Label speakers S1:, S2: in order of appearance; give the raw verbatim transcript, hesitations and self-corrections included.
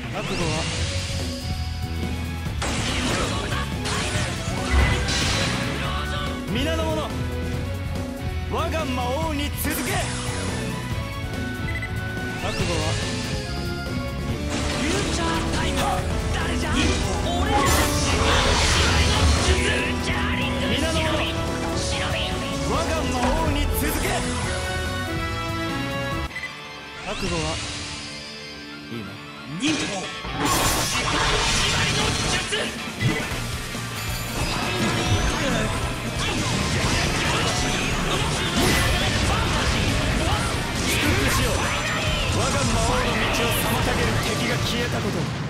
S1: 覚悟は皆の者、我が魔王に続け。覚悟はフューチャータイム。誰じゃ俺たち皆の者、我が魔王に続け。覚悟はいいな。忍法縛りの術。祝福しよう。我が魔王の道を妨げる敵が消えたこと。